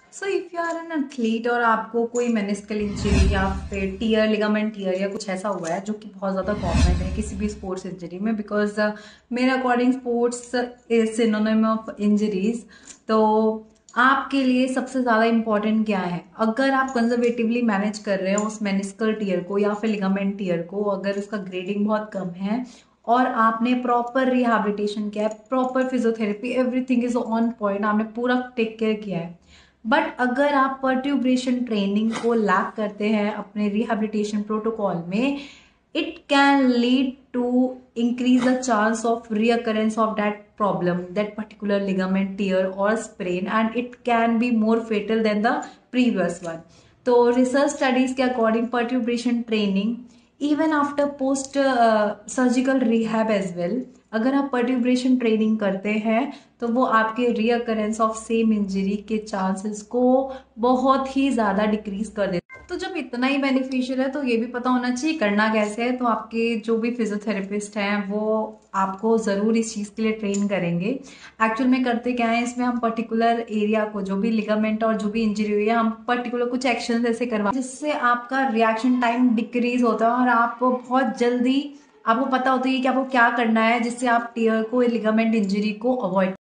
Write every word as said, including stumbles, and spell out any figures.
So if you are an athlete और आपको कोई मेनिस्कल इंजरी या फिर टीयर लिगामेंट टीयर या कुछ ऐसा हुआ है जो कि बहुत ज़्यादा कॉमन है किसी भी स्पोर्ट्स इंजरी में, बिकॉज मेरे according sports is synonym of injuries. तो आपके लिए सबसे ज़्यादा इम्पॉर्टेंट क्या है? अगर आप कंजर्वेटिवली मैनेज कर रहे हो उस मेनिस्कल टीयर को या फिर लिगामेंट टीयर को, अगर उसका ग्रेडिंग बहुत कम है और आपने प्रॉपर रिहैबिलिटेशन किया है, proper physiotherapy, everything is on point, आपने पूरा टेक केयर किया है, बट अगर आप पर्ट्यूब्रेशन ट्रेनिंग को लैक करते हैं अपने रिहैबिलिटेशन प्रोटोकॉल में, it can lead to increase the chance of reoccurrence of that problem, that particular ligament tear or sprain, and it can be more fatal than the previous one. तो research studies के according perturbation training even after post surgical rehab as well, अगर आप perturbation training करते हैं तो वो आपके recurrence of same injury के चांसेस को बहुत ही ज़्यादा डिक्रीज कर देते हैं। तो जब इतना ही बेनिफिशियल है तो ये भी पता होना चाहिए करना कैसे है। तो आपके जो भी फिजियोथेरेपिस्ट हैं वो आपको ज़रूर इस चीज़ के लिए ट्रेन करेंगे। एक्चुअल में करते क्या है, इसमें हम पर्टिकुलर एरिया को, जो भी लिगामेंट और जो भी इंजरी हुई है, हम पर्टिकुलर कुछ एक्शन ऐसे करवा जिससे आपका रिएक्शन टाइम डिक्रीज होता है और आप बहुत जल्दी, आपको पता होता है कि आपको क्या करना है जिससे आप टीयर को, लिगामेंट इंजरी को अवॉइड